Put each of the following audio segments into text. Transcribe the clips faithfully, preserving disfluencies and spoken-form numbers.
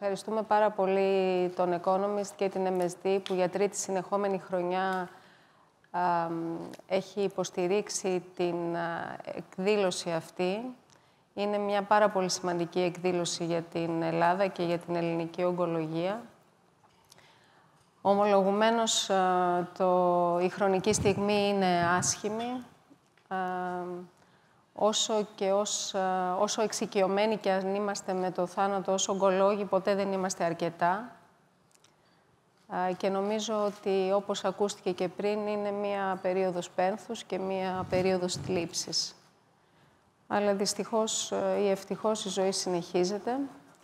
Ευχαριστούμε πάρα πολύ τον Economist και την εμ ες ντι που για τρίτη συνεχόμενη χρονιά α, έχει υποστηρίξει την α, εκδήλωση αυτή. Είναι μια πάρα πολύ σημαντική εκδήλωση για την Ελλάδα και για την ελληνική ογκολογία. Ομολογουμένως, α, το, η χρονική στιγμή είναι άσχημη. Α, όσο και ως, α, όσο εξοικειωμένοι και αν είμαστε με το θάνατο ως ογκολόγοι, ποτέ δεν είμαστε αρκετά. Α, και νομίζω ότι, όπως ακούστηκε και πριν, είναι μία περίοδος πένθους και μία περίοδος θλίψης. Αλλά δυστυχώς ή ευτυχώς η ζωή συνεχίζεται.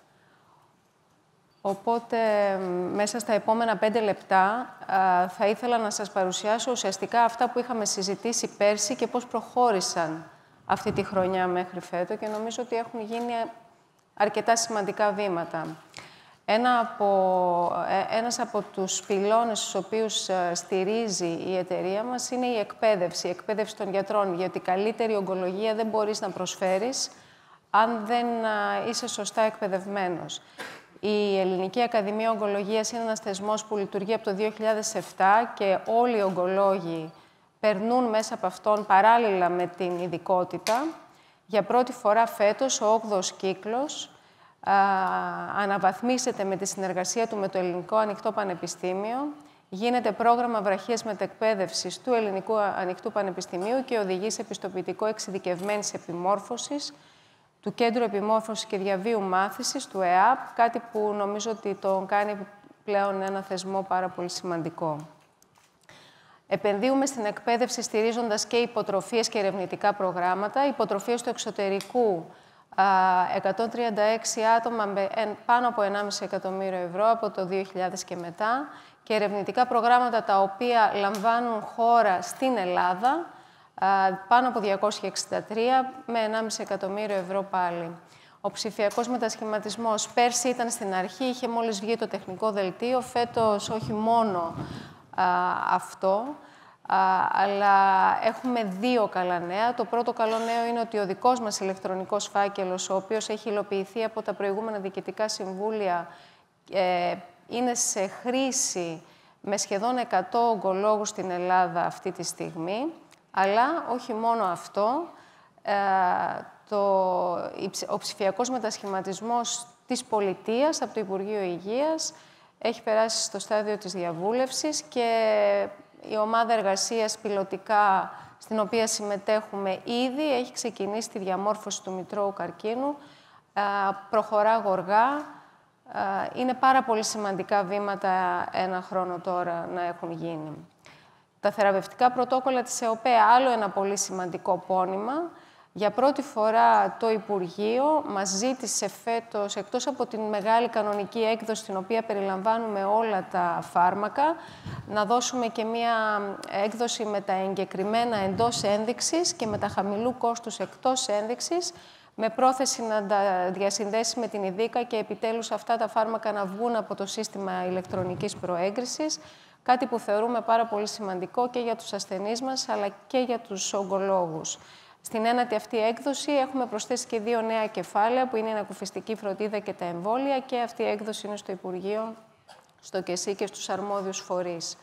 Οπότε, μέσα στα επόμενα πέντε λεπτά, α, θα ήθελα να σας παρουσιάσω ουσιαστικά αυτά που είχαμε συζητήσει πέρσι και πώς προχώρησαν αυτή τη χρονιά μέχρι φέτο και νομίζω ότι έχουν γίνει αρκετά σημαντικά βήματα. Ένα από, ένας από τους πυλώνες στους οποίους στηρίζει η εταιρεία μας είναι η εκπαίδευση, η εκπαίδευση των γιατρών, γιατί καλύτερη ογκολογία δεν μπορείς να προσφέρεις αν δεν είσαι σωστά εκπαιδευμένος. Η Ελληνική Ακαδημία Ογκολογίας είναι ένας θεσμός που λειτουργεί από το δύο χιλιάδες επτά και όλοι οι ογκολόγοι περνούν μέσα από αυτόν παράλληλα με την ειδικότητα. Για πρώτη φορά φέτος, ο όγδοος κύκλος α, αναβαθμίσεται με τη συνεργασία του με το Ελληνικό Ανοιχτό Πανεπιστήμιο. Γίνεται πρόγραμμα βραχίας μετεκπαίδευσης του Ελληνικού Ανοιχτού Πανεπιστημίου και οδηγεί σε πιστοποιητικό εξειδικευμένης επιμόρφωσης του Κέντρου Επιμόρφωσης και Διαβίου Μάθησης, του ΕΑΠ, κάτι που νομίζω ότι τον κάνει πλέον ένα θεσμό πάρα πολύ σημαντικό. Επενδύουμε στην εκπαίδευση στηρίζοντας και υποτροφίες και ερευνητικά προγράμματα. Υποτροφίες του εξωτερικού, εκατόν τριάντα έξι άτομα με πάνω από ενάμιση εκατομμύριο ευρώ από το δύο χιλιάδες και μετά και ερευνητικά προγράμματα τα οποία λαμβάνουν χώρα στην Ελλάδα, πάνω από διακόσια εξήντα τρία με ενάμιση εκατομμύριο ευρώ πάλι. Ο ψηφιακός μετασχηματισμός πέρσι ήταν στην αρχή, είχε μόλις βγει το τεχνικό δελτίο, φέτος όχι μόνο α, αυτό, α, αλλά έχουμε δύο καλά νέα. Το πρώτο καλό νέο είναι ότι ο δικός μας ηλεκτρονικός φάκελος, ο οποίος έχει υλοποιηθεί από τα προηγούμενα διοικητικά συμβούλια, ε, είναι σε χρήση με σχεδόν εκατό ογκολόγους στην Ελλάδα αυτή τη στιγμή. Αλλά όχι μόνο αυτό, ε, το, ο ψηφιακός μετασχηματισμός της πολιτείας από το Υπουργείο Υγείας έχει περάσει στο στάδιο της διαβούλευσης και η ομάδα εργασίας πιλωτικά, στην οποία συμμετέχουμε ήδη, έχει ξεκινήσει τη διαμόρφωση του μητρώου καρκίνου, ε, προχωρά γοργά. Ε, είναι πάρα πολύ σημαντικά βήματα ένα χρόνο τώρα να έχουν γίνει. Τα θεραπευτικά πρωτόκολλα της ΕΟΠΕ, άλλο ένα πολύ σημαντικό πόνημα. Για πρώτη φορά το Υπουργείο μας ζήτησε φέτος, εκτός από την μεγάλη κανονική έκδοση, την οποία περιλαμβάνουμε όλα τα φάρμακα, να δώσουμε και μία έκδοση με τα εγκεκριμένα εντός ένδειξης και με τα χαμηλού κόστους εκτός ένδειξης, με πρόθεση να τα διασυνδέσει με την ΙΔΙΚΑ και επιτέλους αυτά τα φάρμακα να βγουν από το σύστημα ηλεκτρονικής προέγκρισης. Κάτι που θεωρούμε πάρα πολύ σημαντικό και για τους ασθενείς μας, αλλά και για τους ογκολόγους. Στην ένατη αυτή έκδοση έχουμε προσθέσει και δύο νέα κεφάλαια, που είναι η ανακουφιστική φροντίδα και τα εμβόλια, και αυτή η έκδοση είναι στο Υπουργείο, στο ΚΕΣΥ και στους αρμόδιους φορείς.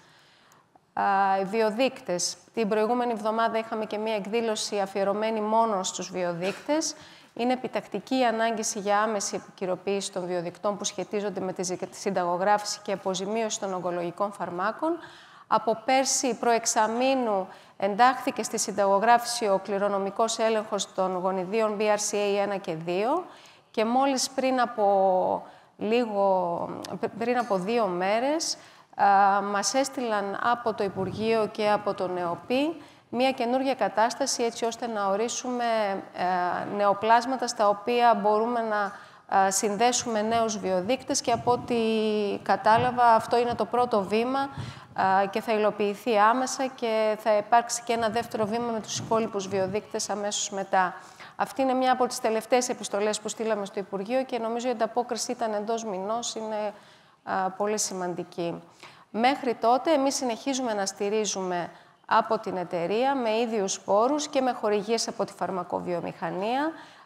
Οι βιοδείκτες. Την προηγούμενη εβδομάδα είχαμε και μία εκδήλωση αφιερωμένη μόνο στους βιοδείκτες. Είναι επιτακτική η ανάγκηση για άμεση επικυροποίηση των βιοδικτών που σχετίζονται με τη συνταγογράφηση και αποζημίωση των ογκολογικών φαρμάκων. Από πέρσι προεξαμήνου εντάχθηκε στη συνταγογράφηση ο κληρονομικός έλεγχος των γονιδίων μπι αρ σι έι ένα και δύο και μόλις πριν από, λίγο, πριν από δύο μέρες α, μας έστειλαν από το Υπουργείο και από το ΝΕΟΠΗ μία καινούργια κατάσταση, έτσι ώστε να ορίσουμε ε, νεοπλάσματα στα οποία μπορούμε να ε, συνδέσουμε νέους βιοδείκτες και από ό,τι κατάλαβα αυτό είναι το πρώτο βήμα ε, και θα υλοποιηθεί άμεσα και θα υπάρξει και ένα δεύτερο βήμα με τους υπόλοιπους βιοδείκτες αμέσως μετά. Αυτή είναι μια από τις τελευταίες επιστολές που στείλαμε στο Υπουργείο και νομίζω η ανταπόκριση ήταν εντός μηνός, είναι ε, πολύ σημαντική. Μέχρι τότε εμείς συνεχίζουμε να στηρίζουμε από την εταιρεία με ίδιους πόρους και με χορηγίες από τη φαρμακοβιομηχανία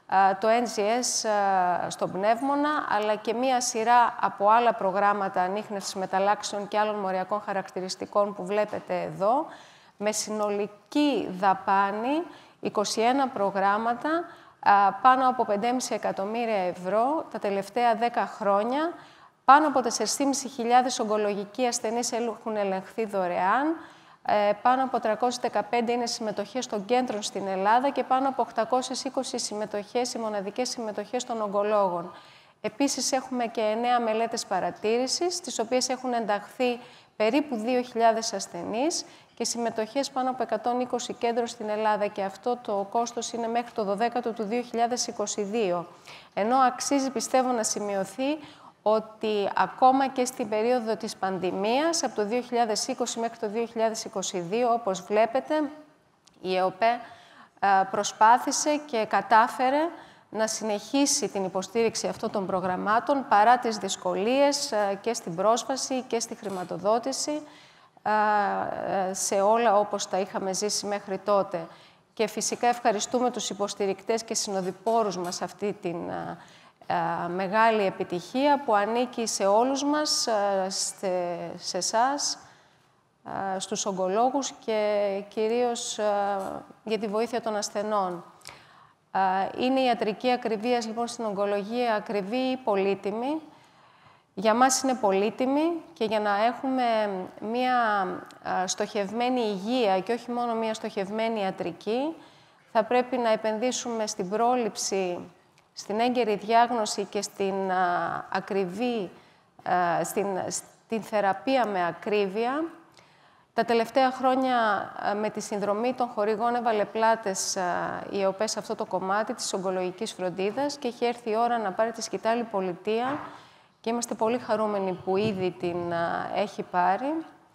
το Εν Τζι Ες στον Πνεύμονα, αλλά και μία σειρά από άλλα προγράμματα ανίχνευσης μεταλλάξεων και άλλων μοριακών χαρακτηριστικών που βλέπετε εδώ, με συνολική δαπάνη είκοσι ένα προγράμματα, πάνω από πέντε κόμμα πέντε εκατομμύρια ευρώ τα τελευταία δέκα χρόνια. Πάνω από τέσσερις χιλιάδες πεντακόσιοι ογκολογικοί ασθενείς έχουν ελεγχθεί δωρεάν, πάνω από τριακόσιες δεκαπέντε είναι συμμετοχές των κέντρων στην Ελλάδα και πάνω από οκτακόσιες είκοσι συμμετοχές, οι μοναδικές συμμετοχές των ογκολόγων. Επίσης, έχουμε και εννέα μελέτες παρατήρησης, στις οποίες έχουν ενταχθεί περίπου δύο χιλιάδες ασθενείς και συμμετοχές πάνω από εκατόν είκοσι κέντρων στην Ελλάδα, και αυτό το κόστος είναι μέχρι το δωδέκατο του δύο χιλιάδες είκοσι δύο. Ενώ αξίζει, πιστεύω, να σημειωθεί ότι ακόμα και στην περίοδο της πανδημίας, από το δύο χιλιάδες είκοσι μέχρι το δύο χιλιάδες είκοσι δύο, όπως βλέπετε, η ΕΟΠΕ προσπάθησε και κατάφερε να συνεχίσει την υποστήριξη αυτών των προγραμμάτων παρά τις δυσκολίες και στην πρόσβαση και στη χρηματοδότηση σε όλα όπως τα είχαμε ζήσει μέχρι τότε. Και φυσικά ευχαριστούμε τους υποστηρικτές και συνοδοιπόρους μας αυτή την μεγάλη επιτυχία που ανήκει σε όλους μας, σε εσάς, στους ογκολόγους και κυρίως για τη βοήθεια των ασθενών. Είναι η ιατρική ακριβίας, λοιπόν, στην ογκολογία ακριβή ή πολύτιμη. Για μας είναι πολύτιμη, και για να έχουμε μία στοχευμένη υγεία και όχι μόνο μία στοχευμένη ιατρική, θα πρέπει να επενδύσουμε στην πρόληψη, στην έγκαιρη διάγνωση και στην α, ακριβή, α, στην, στην θεραπεία με ακρίβεια. Τα τελευταία χρόνια, α, με τη συνδρομή των χορηγών, έβαλε πλάτες α, η ΕΟΠΕ σε αυτό το κομμάτι της ογκολογικής φροντίδας και έχει έρθει η ώρα να πάρει τη σκητάλη πολιτεία και είμαστε πολύ χαρούμενοι που ήδη την α, έχει πάρει.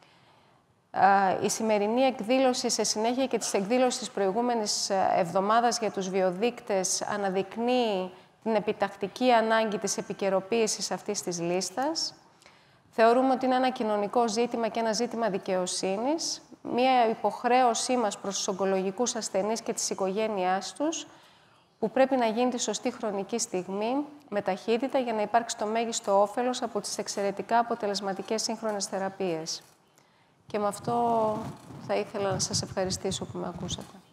Η σημερινή εκδήλωση, σε συνέχεια και της εκδήλωσης της προηγούμενης εβδομάδας για τους βιοδείκτες, αναδεικνύει την επιτακτική ανάγκη της επικαιροποίησης αυτής της λίστας. Θεωρούμε ότι είναι ένα κοινωνικό ζήτημα και ένα ζήτημα δικαιοσύνης, μία υποχρέωσή μας προς τους ογκολογικούς ασθενείς και τις οικογένειάς τους, που πρέπει να γίνει τη σωστή χρονική στιγμή, με ταχύτητα, για να υπάρξει το μέγιστο όφελος από τις εξαιρετικά αποτελεσματικές σύγχρονες θεραπείες. Και με αυτό θα ήθελα να σας ευχαριστήσω που με ακούσατε.